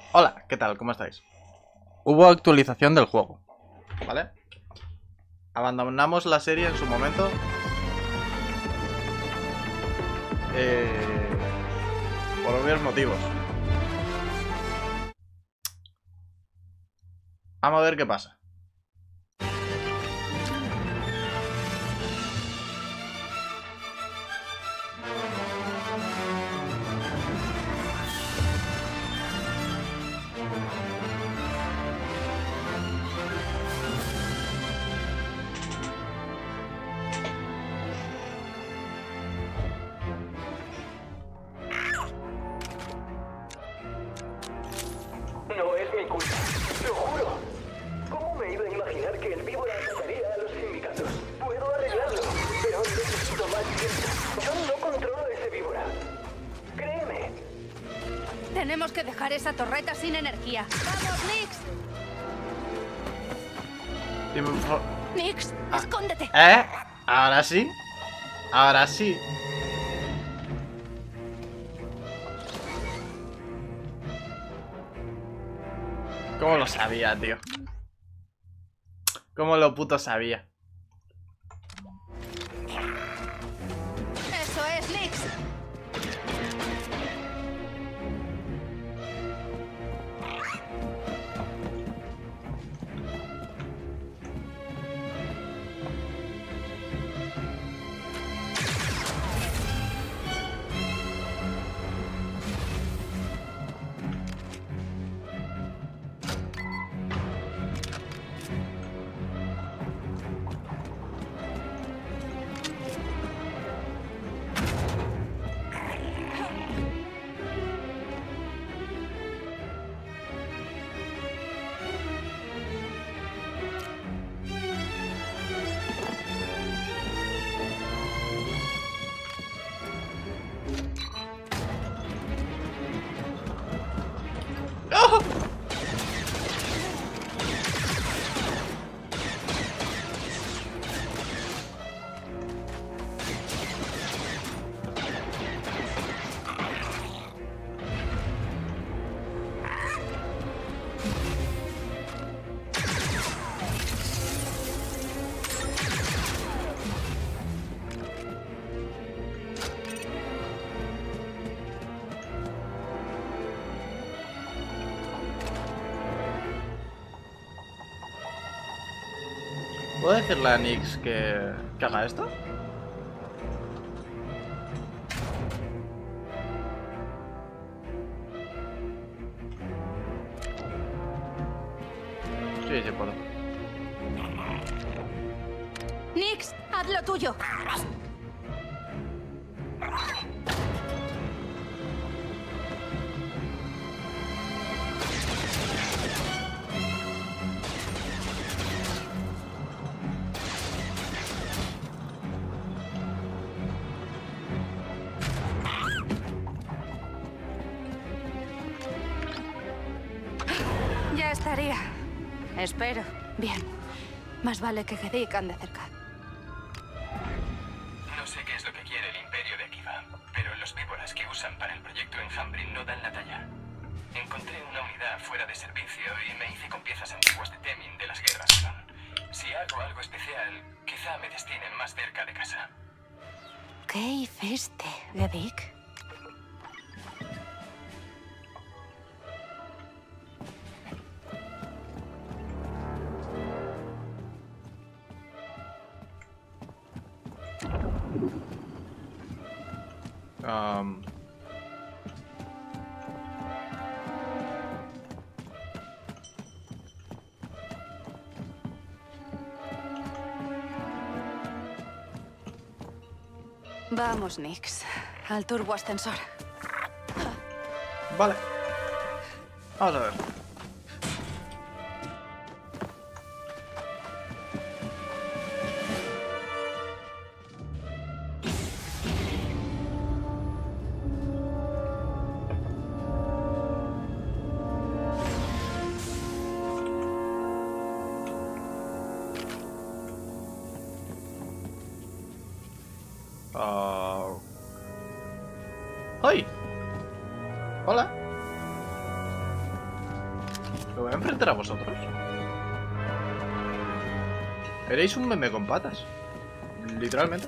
Hola, ¿qué tal? ¿Cómo estáis? Hubo actualización del juego, ¿vale? Abandonamos la serie en su momento. Por obvios motivos. Vamos a ver qué pasa. No es mi culpa, lo juro. ¿Cómo me iba a imaginar que el víbora atacaría a los sindicatos? Puedo arreglarlo, pero necesito más tiempo. Yo no controlo ese víbora. Créeme. Tenemos que dejar esa torreta sin energía. ¡Vamos, Nix! Dime, por favor. ¡Nix! ¡Escóndete! Ahora sí. Ahora sí. ¿Cómo lo sabía, tío? ¿Cómo lo puto sabía? ¡Eso es, Nix! ¡Oh! ¿Puedo decirle a Nix que haga esto? Sí, sí puedo. ¡Nix! ¡Haz lo tuyo! Ya estaría. Espero. Bien. Más vale que Gedik ande cerca. No sé qué es lo que quiere el Imperio de Akiva, pero los víboras que usan para el proyecto Enjambre no dan la talla. Encontré una unidad fuera de servicio y me hice con piezas antiguas de Temin de las guerras Clon. Si hago algo especial, quizá me destinen más cerca de casa. ¿Qué hiciste, Gedik? Um... Vamos, Nix. Al turboascensor. Vale. Vamos a ver. ¡Ay! Hola. ¿Me voy a enfrentar a vosotros? Eréis un meme con patas. Literalmente.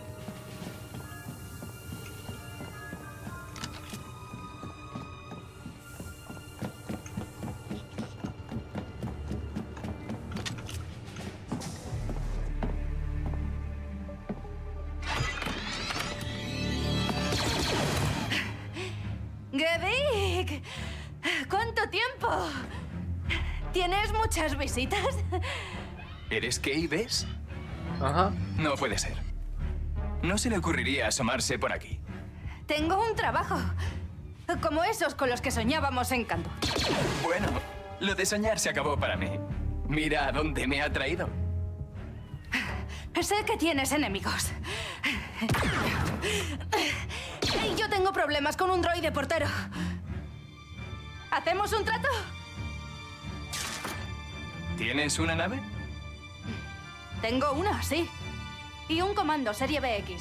¡Gevik! ¿Cuánto tiempo? ¿Tienes muchas visitas? ¿Eres Kay Bess? Ajá. No puede ser. No se le ocurriría asomarse por aquí. Tengo un trabajo. Como esos con los que soñábamos en Kanto. Bueno, lo de soñar se acabó para mí. Mira a dónde me ha traído. Sé que tienes enemigos. Y yo tengo problemas con un droide portero. ¿Hacemos un trato? ¿Tienes una nave? Tengo una, sí. Y un comando serie BX.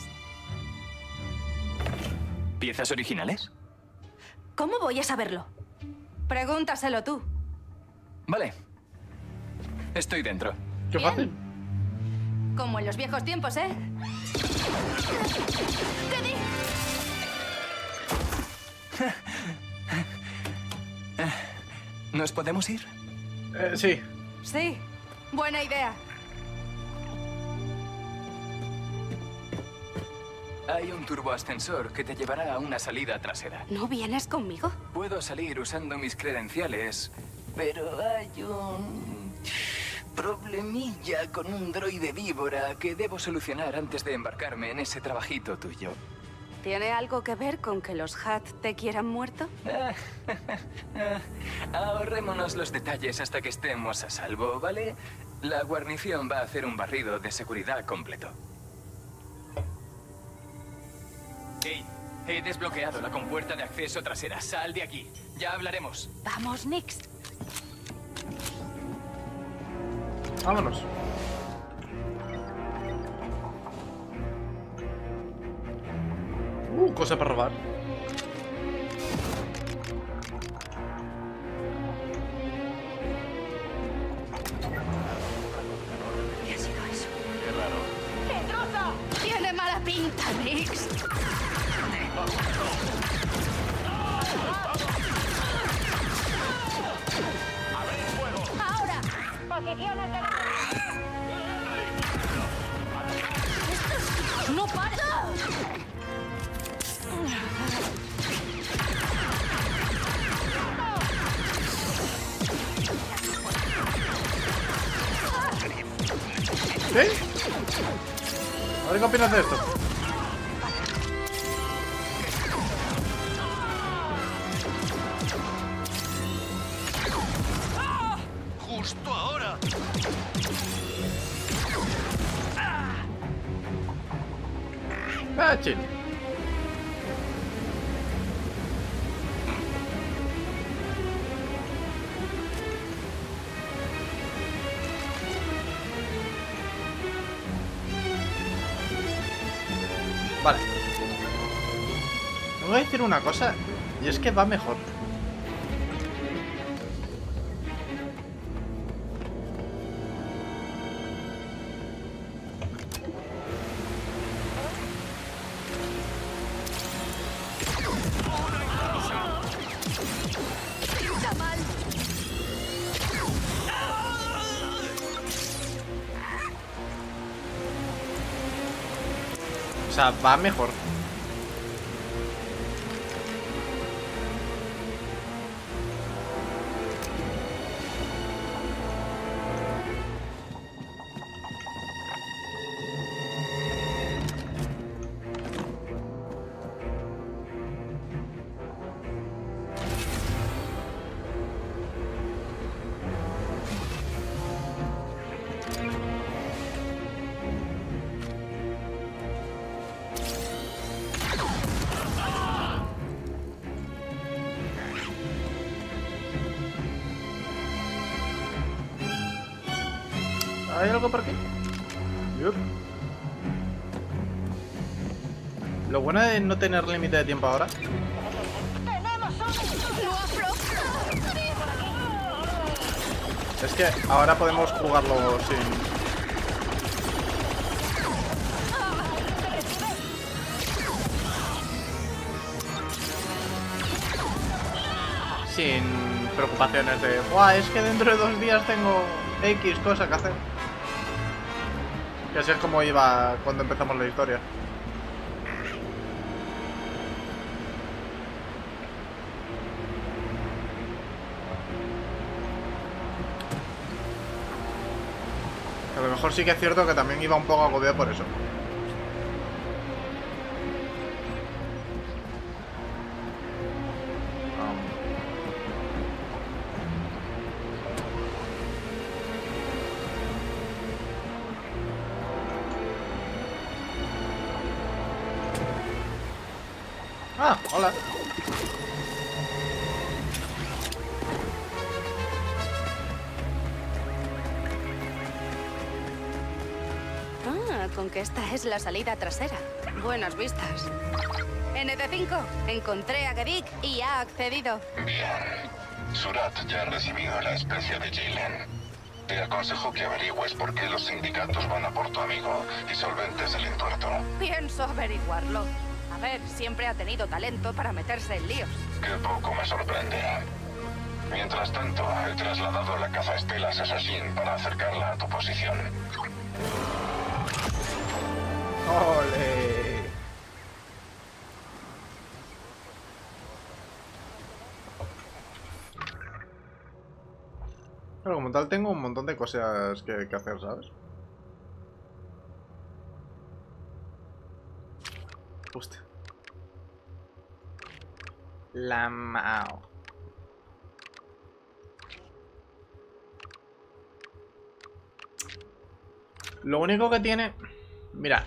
¿Piezas originales? ¿Cómo voy a saberlo? Pregúntaselo tú. Vale. Estoy dentro. Qué Bien. fácil. Como en los viejos tiempos, ¿eh? ¿Qué di? ¿Nos podemos ir? Sí. Sí, buena idea. Hay un turboascensor que te llevará a una salida trasera. ¿No vienes conmigo? Puedo salir usando mis credenciales, pero hay un problemilla con un droide víbora que debo solucionar antes de embarcarme en ese trabajito tuyo. ¿Tiene algo que ver con que los Hat te quieran muerto? Ahorrémonos los detalles hasta que estemos a salvo, ¿vale? La guarnición va a hacer un barrido de seguridad completo. Hey, he desbloqueado la compuerta de acceso trasera. Sal de aquí. Ya hablaremos. Vamos, Nix. Vámonos. Cosa para robar. ¿Qué ha sido eso? Qué raro. ¡Pedrosa! Tiene mala pinta, Nix. ¡Ahora! ¡Posiciones de... ¡No para! ¿Sí? A ver qué opinas de esto. ¡Justo ahora! Ah, chill. Vale. Me voy a decir una cosa, y es que va mejor. Está mal. O sea, va mejor. ¿Hay algo por aquí? Yup. Lo bueno de no tener límite de tiempo ahora. ¡No afloja! Es que ahora podemos jugarlo sin preocupaciones de ¡buah! Es que dentro de 2 días tengo X cosa que hacer. Que así es como iba cuando empezamos la historia. A lo mejor sí que es cierto que también iba un poco agobiado por eso. Ah, hola. Ah, con que esta es la salida trasera. Buenas vistas. ND5, encontré a Gedik y ha accedido. Bien. Surat ya ha recibido la especie de Jaylen. Te aconsejo que averigües por qué los sindicatos van a por tu amigo y solventes el entuerto. Pienso averiguarlo. A ver, siempre ha tenido talento para meterse en líos. Que poco me sorprende. Mientras tanto, he trasladado la cazaestelas Assassin para acercarla a tu posición. ¡Ole! Pero como tal tengo un montón de cosas que hacer, ¿sabes? Hostia. La Mao. Lo único que tiene... Mira.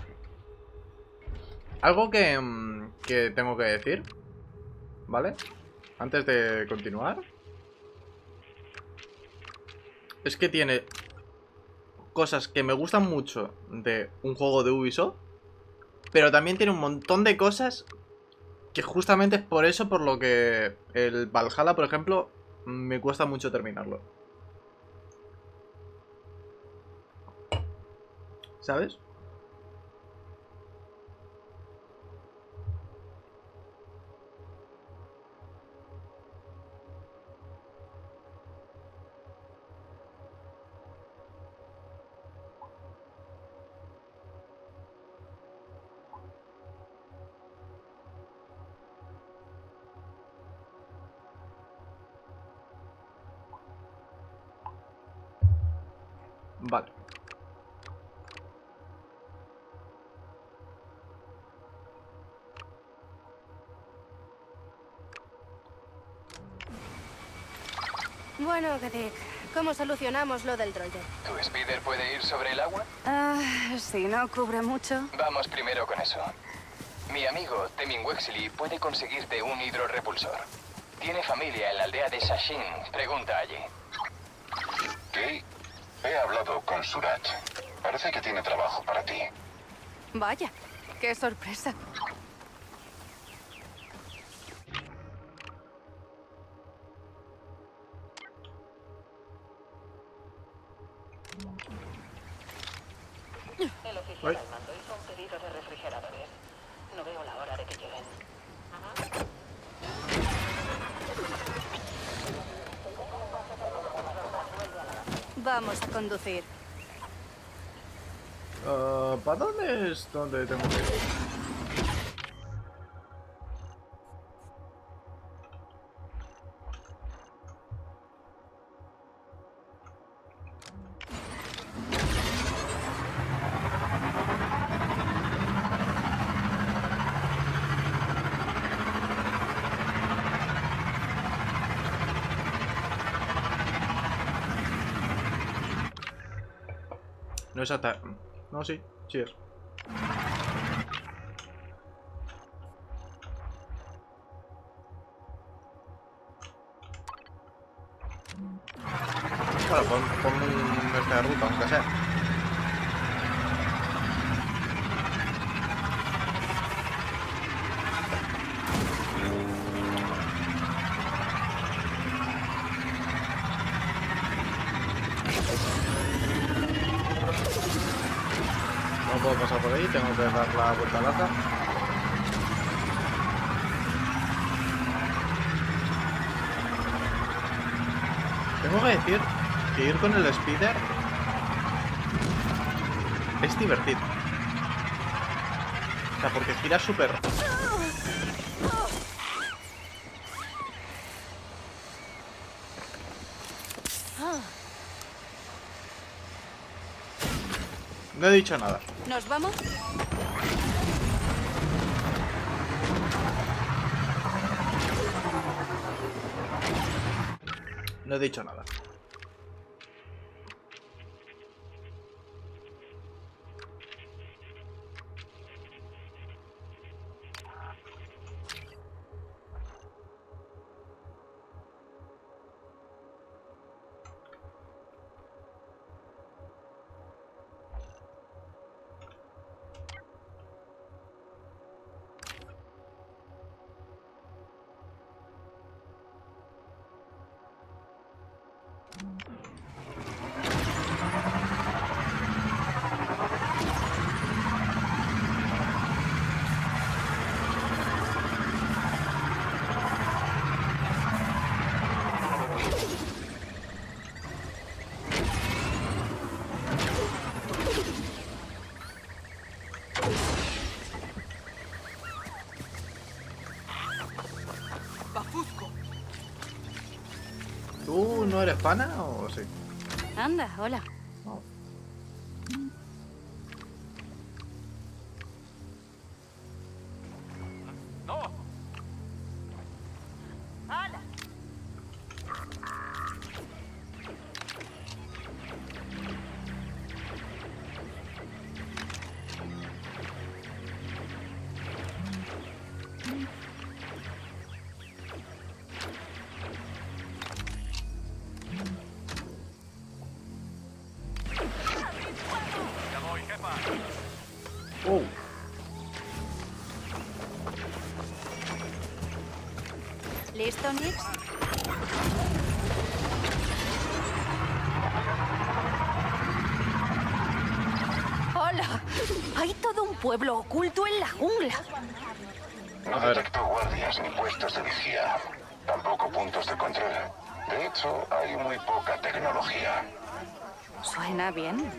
Algo que tengo que decir, ¿vale? Antes de continuar. Es que tiene cosas que me gustan mucho de un juego de Ubisoft, pero también tiene un montón de cosas que justamente es por eso por lo que el Valhalla, por ejemplo, me cuesta mucho terminarlo. ¿Sabes? Vale. Bueno, Gedik, ¿cómo solucionamos lo del droide? ¿Tu speeder puede ir sobre el agua? Ah, si no cubre mucho. Vamos primero con eso. Mi amigo, Temin Wexley, puede conseguirte un hidrorrepulsor. Tiene familia en la aldea de Sashin. Pregunta allí. ¿Qué? He hablado con Surat. Parece que tiene trabajo para ti. Vaya, qué sorpresa. El oficial al mando hizo un pedido de refrigeradores. No veo la hora de que lleguen. Vamos a conducir. ¿Para dónde es donde tengo que ir? No es hasta... No, sí, sí es. Bueno, pon esta ruta, aunque sea. No puedo pasar por ahí, tengo que dar la vuelta larga. Tengo que decir que ir con el speeder es divertido. O sea, porque gira súper... No he dicho nada. ¿Nos vamos? No he dicho nada. ¿Tú no eres pana o sí? Anda, hola. No. Oh. ¿Listo, Nix? ¡Hola! Hay todo un pueblo oculto en la jungla. No detectó guardias ni puestos de vigía. Tampoco puntos de control. De hecho, hay muy poca tecnología. Suena bien.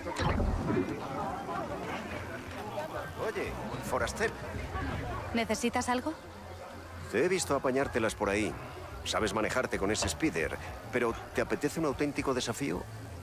Oye, forastero. ¿Necesitas algo? Te he visto apañártelas por ahí. Sabes manejarte con ese speeder, pero ¿te apetece un auténtico desafío?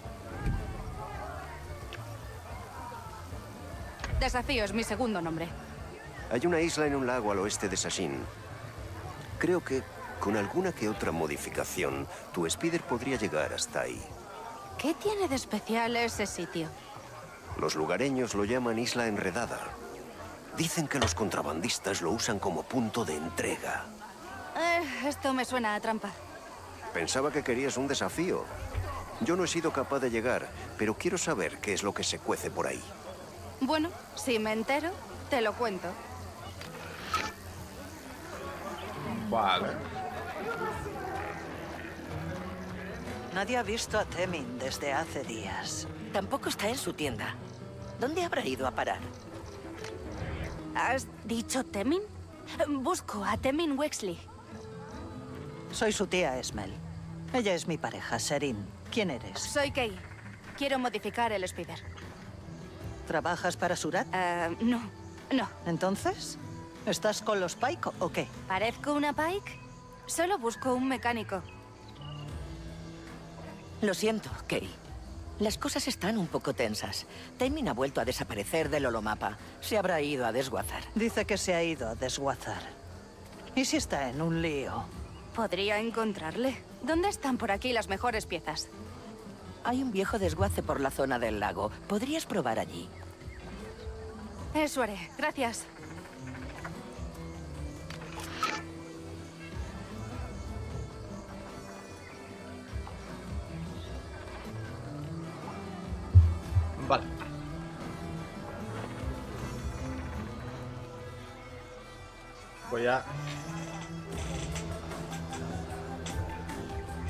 Desafío es mi segundo nombre. Hay una isla en un lago al oeste de Sashin. Creo que, con alguna que otra modificación, tu speeder podría llegar hasta ahí. ¿Qué tiene de especial ese sitio? Los lugareños lo llaman Isla Enredada. Dicen que los contrabandistas lo usan como punto de entrega. Esto me suena a trampa. Pensaba que querías un desafío. Yo no he sido capaz de llegar, pero quiero saber qué es lo que se cuece por ahí. Bueno, si me entero, te lo cuento. Vale. Nadie ha visto a Temin desde hace días. Tampoco está en su tienda. ¿Dónde habrá ido a parar? ¿Has dicho Temin? Busco a Temin Wexley. Soy su tía Esmel. Ella es mi pareja, Serin. ¿Quién eres? Soy Kay. Quiero modificar el speeder. ¿Trabajas para Surat? No. ¿Entonces? ¿Estás con los Pike o qué? ¿Parezco una Pike? Solo busco un mecánico. Lo siento, Kay. Las cosas están un poco tensas. Temin ha vuelto a desaparecer del holomapa. Se habrá ido a desguazar. Dice que se ha ido a desguazar. ¿Y si está en un lío? ¿Podría encontrarle? ¿Dónde están por aquí las mejores piezas? Hay un viejo desguace por la zona del lago. Podrías probar allí. Eso haré. Gracias. Vale. Voy a